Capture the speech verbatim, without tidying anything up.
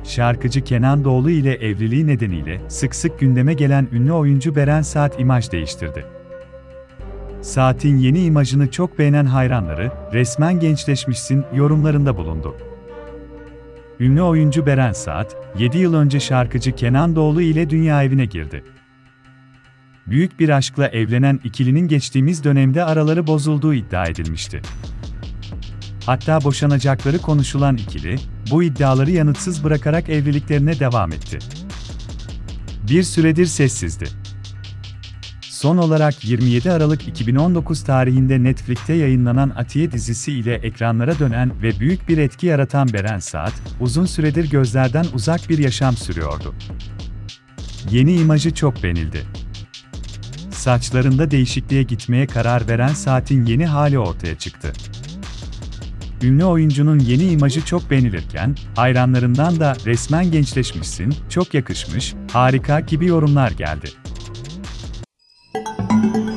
şarkıcı Kenan Doğulu ile evliliği nedeniyle sık sık gündeme gelen ünlü oyuncu Beren Saat imaj değiştirdi. Saat'in yeni imajını çok beğenen hayranları, "Resmen gençleşmişsin" yorumlarında bulundu. Ünlü oyuncu Beren Saat, yedi yıl önce şarkıcı Kenan Doğulu ile dünya evine girdi. Büyük bir aşkla evlenen ikilinin geçtiğimiz dönemde araları bozulduğu iddia edilmişti. Hatta boşanacakları konuşulan ikili, bu iddiaları yanıtsız bırakarak evliliklerine devam etti. Bir süredir sessizdi. Son olarak yirmi yedi Aralık iki bin on dokuz tarihinde Netflix'te yayınlanan Atiye dizisi ile ekranlara dönen ve büyük bir etki yaratan Beren Saat, uzun süredir gözlerden uzak bir yaşam sürüyordu. Yeni imajı çok beğenildi. Saçlarında değişikliğe gitmeye karar veren Saat'in yeni hali ortaya çıktı. Ünlü oyuncunun yeni imajı çok beğenilirken, hayranlarından da "Resmen gençleşmişsin, çok yakışmış, harika" gibi yorumlar geldi.